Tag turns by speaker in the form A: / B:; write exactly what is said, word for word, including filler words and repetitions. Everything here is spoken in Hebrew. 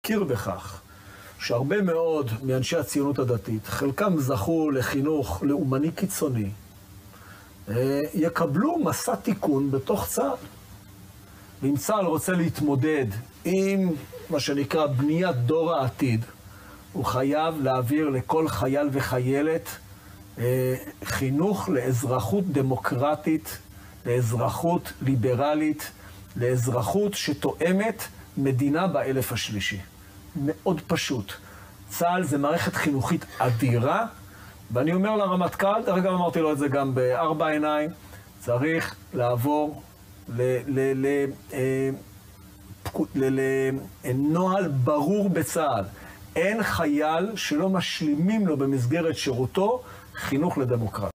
A: להכיר בכך שהרבה מאוד מאנשי הציונות הדתית, חלקם זכו לחינוך לאומני קיצוני, יקבלו מסע תיקון בתוך צה"ל. ואם צה"ל רוצה להתמודד עם מה שנקרא בניית דור העתיד, הוא חייב להעביר לכל חייל וחיילת חינוך לאזרחות דמוקרטית, לאזרחות ליברלית, לאזרחות שתואמת מדינה באלף השלישי. מאוד פשוט. צה"ל זה מערכת חינוכית אדירה, ואני אומר לרמטכ"ל, דרך אגב אמרתי לו את זה גם בארבע עיניים, צריך לעבור לנוהל ברור בצה"ל. אין חייל שלא משלימים לו במסגרת שירותו חינוך לדמוקרטיה.